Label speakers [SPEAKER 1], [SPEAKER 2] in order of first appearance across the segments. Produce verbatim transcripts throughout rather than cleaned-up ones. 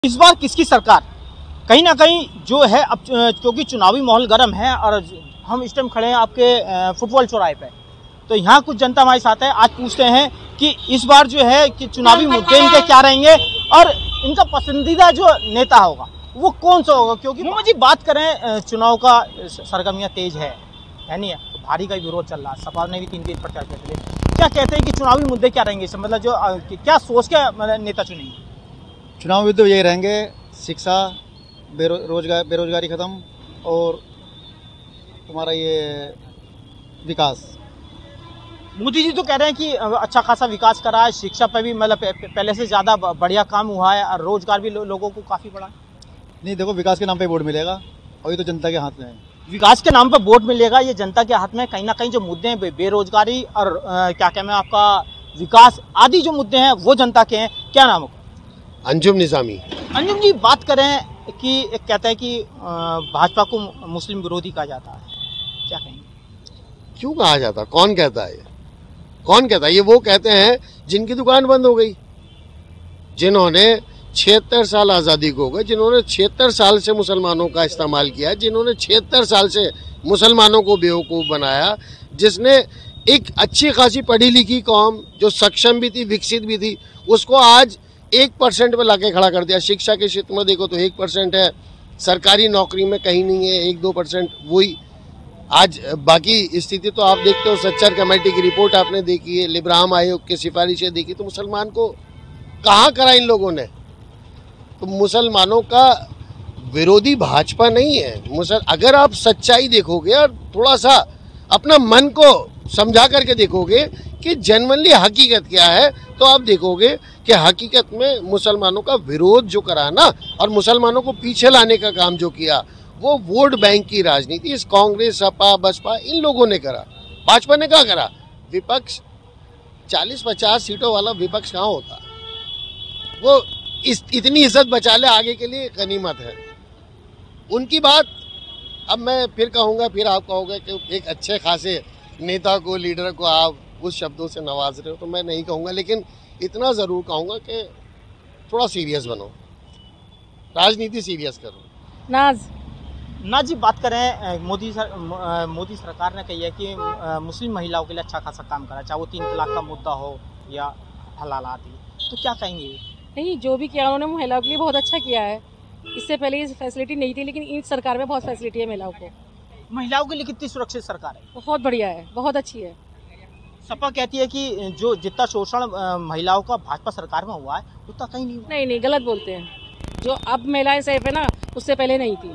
[SPEAKER 1] इस बार किसकी सरकार? कहीं ना कहीं जो है अब क्योंकि चुनावी माहौल गर्म है और हम इस टाइम खड़े हैं आपके फुटबॉल चौराहे पे, तो यहाँ कुछ जनता हमारे साथ है। आज पूछते हैं कि इस बार जो है कि चुनावी मुद्दे इनके क्या रहेंगे और इनका पसंदीदा जो नेता होगा वो कौन सा होगा। क्योंकि मुझे बात करें चुनाव का सरगर्मियाँ तेज है है नहीं है, तो भारी का विरोध चल रहा है। सपा ने भी तीन तीन प्रचार किए। क्या कहते हैं कि चुनावी मुद्दे क्या रहेंगे, मतलब जो क्या सोच के नेता चुनेंगे?
[SPEAKER 2] चुनाव मुद्दे यही रहेंगे, शिक्षा, बेरोजगार बेरोजगारी खत्म और तुम्हारा ये विकास।
[SPEAKER 1] मोदी जी तो कह रहे हैं कि अच्छा खासा विकास करा है, शिक्षा पे भी मतलब पहले से ज़्यादा बढ़िया काम हुआ है और रोजगार भी लो, लोगों को काफ़ी बढ़ा। नहीं
[SPEAKER 2] देखो, विकास के नाम पे वोट मिलेगा और ये तो जनता के हाथ में है।
[SPEAKER 1] विकास के नाम पे वोट मिलेगा, ये जनता के हाथ में। कहीं ना कहीं जो मुद्दे हैं बे, बेरोजगारी और आ, क्या कहना है आपका विकास आदि जो मुद्दे हैं वो जनता के हैं। क्या नाम होगा?
[SPEAKER 3] अंजुम निजामी।
[SPEAKER 1] अंजुम जी, बात करें कि एक कहता है कि भाजपा को मुस्लिम विरोधी कहा जाता है, क्या कहेंगे?
[SPEAKER 3] क्यों कहा जाता? कौन कहता है? कौन कहता है? ये वो कहते हैं जिनकी दुकान बंद हो गई, जिन्होंने छिहत्तर साल आज़ादी को हो गए, जिन्होंने छिहत्तर साल से मुसलमानों का इस्तेमाल किया, जिन्होंने छिहत्तर साल से मुसलमानों को बेवकूफ़ बनाया, जिसने एक अच्छी खासी पढ़ी लिखी कौम जो सक्षम भी थी, विकसित भी थी, उसको आज एक परसेंट पे लाके खड़ा कर दिया। शिक्षा के क्षेत्र में देखो तो एक परसेंट है, सरकारी नौकरी में कहीं नहीं है, एक दो परसेंट वही। आज बाकी स्थिति तो आप देखते हो, सच्चर कमेटी की रिपोर्ट आपने देखी है, लिब्राम आयोग की सिफारिशें देखी, तो मुसलमान को कहाँ करा इन लोगों ने? तो मुसलमानों का विरोधी भाजपा नहीं है। मुसल अगर आप सच्चाई देखोगे और थोड़ा सा अपना मन को समझा करके देखोगे कि जनरली हकीकत क्या है, तो आप देखोगे कि हकीकत में मुसलमानों का विरोध जो करा ना और मुसलमानों को पीछे लाने का काम जो किया, वो वोट बैंक की राजनीति इस कांग्रेस, सपा, बसपा इन लोगों ने करा। भाजपा ने क्या करा? विपक्ष, चालीस पचास सीटों वाला विपक्ष कहाँ होता? वो इस इतनी इज्जत बचा ले आगे के लिए गनीमत है उनकी बात। अब मैं फिर कहूँगा, फिर आप कहोगे कि एक अच्छे खासे नेता को, लीडर को आप उस शब्दों से नवाज रहे हो, तो मैं नहीं कहूँगा, लेकिन इतना ज़रूर कहूँगा कि थोड़ा सीरियस बनो, राजनीति सीरियस करो।
[SPEAKER 1] नाज नाज जी, बात करें मोदी सर, मोदी सरकार ने कही है कि मुस्लिम महिलाओं के लिए अच्छा खासा काम करा, चाहे वो तीन तलाक का मुद्दा हो या हलाल आदि, तो क्या कहेंगे?
[SPEAKER 4] नहीं, जो भी किया उन्होंने महिलाओं के लिए बहुत अच्छा किया है। इससे पहले ये फैसिलिटी नहीं थी, लेकिन इस सरकार में बहुत फैसिलिटी है महिलाओं को।
[SPEAKER 1] महिलाओं के लिए कितनी सुरक्षित सरकार है?
[SPEAKER 4] बहुत बढ़िया है, बहुत अच्छी है।
[SPEAKER 1] सपा कहती है कि जो जितना शोषण महिलाओं का भाजपा सरकार में हुआ है उतना कहीं नहीं हुआ।
[SPEAKER 4] नहीं नहीं, गलत बोलते हैं। जो अब महिलाएं सेफ है ना, उससे पहले नहीं थी।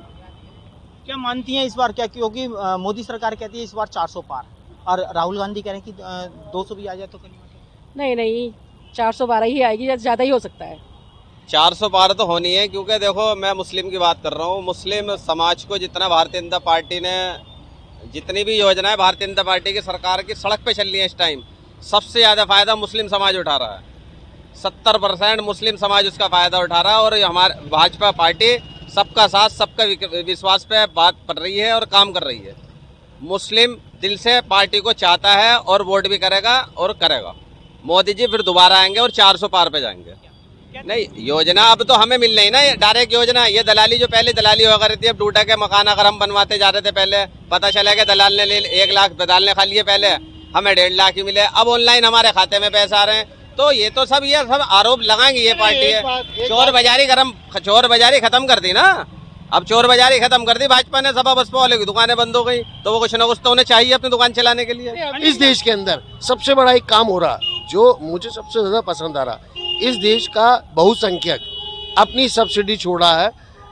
[SPEAKER 1] क्या मानती हैं इस बार? क्या क्योंकि मोदी सरकार कहती है इस बार चार सौ पार और राहुल गांधी कह रहे हैं कि दो सौ भी आ जाए तो
[SPEAKER 4] नहीं नहीं, चार सौ बारह ही आएगी, ज़्यादा ही हो सकता है।
[SPEAKER 5] चार सौ पार तो होनी है, क्योंकि देखो मैं मुस्लिम की बात कर रहा हूँ। मुस्लिम समाज को जितना भारतीय जनता पार्टी ने जितनी भी योजना है भारतीय जनता पार्टी की सरकार की सड़क पे चल रही है इस टाइम, सबसे ज़्यादा फायदा मुस्लिम समाज उठा रहा है। सत्तर परसेंट मुस्लिम समाज उसका फायदा उठा रहा है और हमारे भाजपा पार्टी सबका साथ, सबका विश्वास पे बात कर रही है और काम कर रही है। मुस्लिम दिल से पार्टी को चाहता है और वोट भी करेगा और करेगा। मोदी जी फिर दोबारा आएंगे और चार सौ पार पे जाएंगे। नहीं, योजना अब तो हमें मिल रही ना, ये डायरेक्ट योजना। ये दलाली जो पहले दलाली हुआ करती थी, अब डूटा के मकान अगर हम बनवाते जा रहे थे, पहले पता चला कि दलाल ने ले एक लाख दलाल ने खा लिए, पहले हमें डेढ़ लाख ही मिले, अब ऑनलाइन हमारे खाते में पैसा आ रहे हैं। तो ये तो सब ये सब आरोप लगाएंगे ये पार्टी है। चोर बाजारी गरम चोर बाजारी खत्म कर दी ना, अब चोर बाजारी खत्म कर दी भाजपा ने। सपा बसपा वाले की दुकानें बंद हो गई, तो वो कुछ ना कुछ तो उन्हें चाहिए अपनी दुकान चलाने के लिए।
[SPEAKER 3] इस देश के अंदर सबसे बड़ा एक काम हो रहा जो मुझे सबसे ज्यादा पसंद आ रहा, इस देश का बहुसंख्यक अपनी सब्सिडी छोड़ा है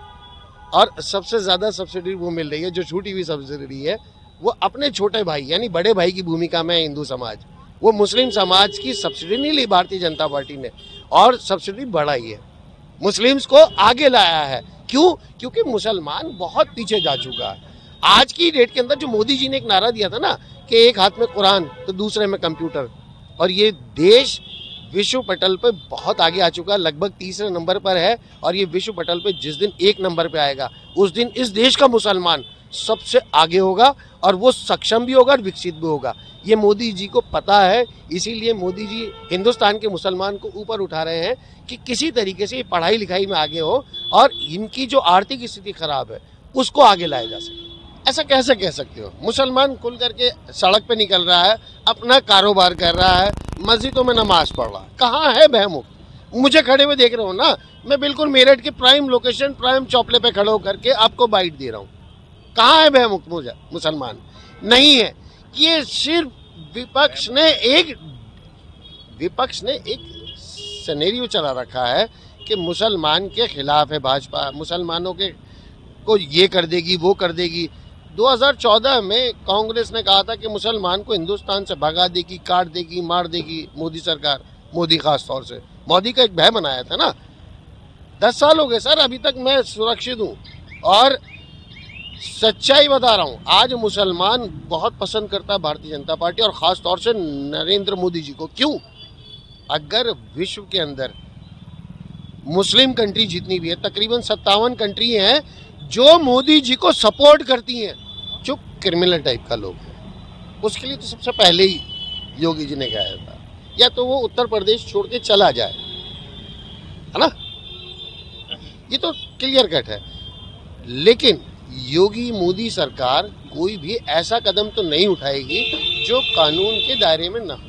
[SPEAKER 3] और सबसे ज्यादा सब्सिडी वो मिल रही है, जो छूटी हुई सब्सिडी है वो अपने छोटे भाई यानी बड़े भाई की भूमिका में हिंदू समाज, वो मुस्लिम समाज की सब्सिडी नहीं ली भारतीय जनता पार्टी ने और सब्सिडी बढ़ाई है, मुस्लिम्स को आगे लाया है। क्यों? क्योंकि मुसलमान बहुत पीछे जा चुका है। आज की डेट के अंदर जो मोदी जी ने एक नारा दिया था ना कि एक हाथ में कुरान तो दूसरे में कंप्यूटर, और ये देश विश्व पटल पे बहुत आगे आ चुका है, लगभग तीसरे नंबर पर है। और ये विश्व पटल पे जिस दिन एक नंबर पे आएगा उस दिन इस देश का मुसलमान सबसे आगे होगा और वो सक्षम भी होगा और विकसित भी होगा। ये मोदी जी को पता है, इसीलिए मोदी जी हिंदुस्तान के मुसलमान को ऊपर उठा रहे हैं कि किसी तरीके से पढ़ाई लिखाई में आगे हो और इनकी जो आर्थिक स्थिति खराब है उसको आगे लाया जा सके। ऐसा कैसे कह सकते हो? मुसलमान खुल करके सड़क पे निकल रहा है, अपना कारोबार कर रहा है, मस्जिदों में नमाज पढ़ रहा है, कहाँ है भयमुख? मुझे खड़े हुए देख रहे हो ना, मैं बिल्कुल मेरठ के प्राइम लोकेशन प्राइम चौपले पे खड़े होकर के आपको बाइट दे रहा हूँ। कहाँ है भयमुख मुझे मुसलमान? नहीं है। ये सिर्फ विपक्ष ने एक विपक्ष ने एक सिनेरियो चला रखा है कि मुसलमान के खिलाफ है भाजपा, मुसलमानों के को ये कर देगी वो कर देगी। दो हज़ार चौदह में कांग्रेस ने कहा था कि मुसलमान को हिंदुस्तान से भगा देगी, काट देगी, मार देगी मोदी सरकार, मोदी खास तौर से मोदी का एक भय बनाया था ना। दस साल हो गए सर, अभी तक मैं सुरक्षित हूँ और सच्चाई बता रहा हूँ। आज मुसलमान बहुत पसंद करता है भारतीय जनता पार्टी और खास तौर से नरेंद्र मोदी जी को। क्यों? अगर विश्व के अंदर मुस्लिम कंट्री जितनी भी है, तकरीबन सत्तावन कंट्री हैं जो मोदी जी को सपोर्ट करती हैं, जो क्रिमिनल टाइप का लोग है, उसके लिए तो सबसे पहले ही योगी जी ने कहा था या तो वो उत्तर प्रदेश छोड़ के चला जाए, है ना। ये तो क्लियर कट है। लेकिन योगी मोदी सरकार कोई भी ऐसा कदम तो नहीं उठाएगी जो कानून के दायरे में ना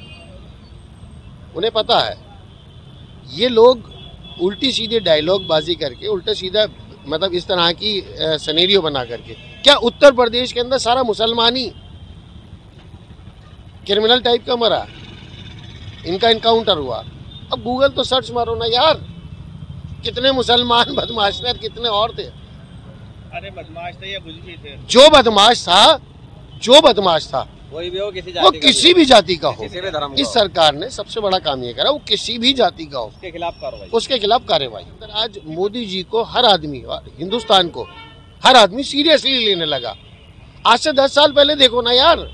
[SPEAKER 3] हो। उन्हें पता है ये लोग उल्टी सीधे डायलॉग बाजी करके, उल्टा सीधा मतलब इस तरह की सिनेरियो बना करके, क्या उत्तर प्रदेश के अंदर सारा मुसलमान ही क्रिमिनल टाइप का मरा, इनका इनकाउंटर हुआ? अब गूगल तो सर्च मारो ना यार, कितने मुसलमान बदमाश थे और कितने और थे।
[SPEAKER 1] अरे बदमाश थे या कुछ भी थे,
[SPEAKER 3] जो बदमाश था जो बदमाश था
[SPEAKER 5] कोई भी हो, किसी
[SPEAKER 3] वो
[SPEAKER 5] जाति
[SPEAKER 3] किसी भी जाति का हो,
[SPEAKER 5] किसी भी धर्म का
[SPEAKER 3] इस
[SPEAKER 5] हो।
[SPEAKER 3] सरकार ने सबसे बड़ा काम ये करा, वो किसी भी जाति का हो
[SPEAKER 5] उसके खिलाफ कार्रवाई
[SPEAKER 3] उसके खिलाफ कार्रवाई। आज मोदी जी को हर आदमी, हिंदुस्तान को हर आदमी सीरियसली लेने लगा। आज से दस साल पहले देखो ना यार,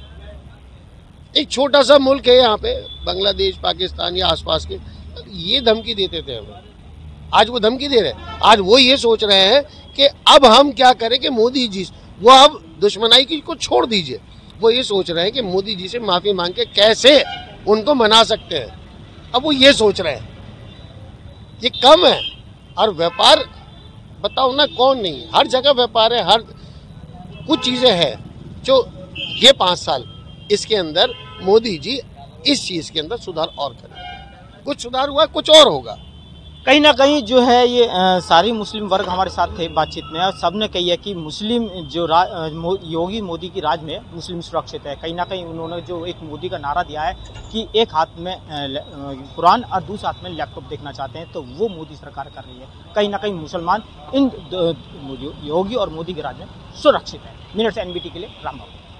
[SPEAKER 3] एक छोटा सा मुल्क है यहाँ पे, बांग्लादेश, पाकिस्तान या आसपास के, ये धमकी देते थे हमें। आज वो धमकी दे रहे हैं। आज वो ये सोच रहे हैं कि अब हम क्या करें कि मोदी जी, वो अब दुश्मनाई की को छोड़ दीजिए, वो ये सोच रहे हैं कि मोदी जी से माफी मांग के कैसे उनको मना सकते हैं। अब वो ये सोच रहे हैं। ये कम है। और व्यापार बताओ ना, कौन नहीं, हर जगह व्यापार है, हर कुछ चीजें हैं जो ये पाँच साल इसके अंदर मोदी जी इस चीज के अंदर सुधार और करें। कुछ सुधार हुआ, कुछ और होगा।
[SPEAKER 1] कहीं ना कहीं जो है ये आ, सारी मुस्लिम वर्ग हमारे साथ थे बातचीत में और सबने कही है कि मुस्लिम जो रा, मो, योगी मोदी की राज में मुस्लिम सुरक्षित है। कहीं ना कहीं उन्होंने जो एक मोदी का नारा दिया है कि एक हाथ में कुरान और दूसरे हाथ में लैपटॉप देखना चाहते हैं, तो वो मोदी सरकार कर रही है। कहीं ना कहीं मुसलमान इन योगी और मोदी के राज में सुरक्षित है। मिनट से एनबीटी के लिए रामबाबू।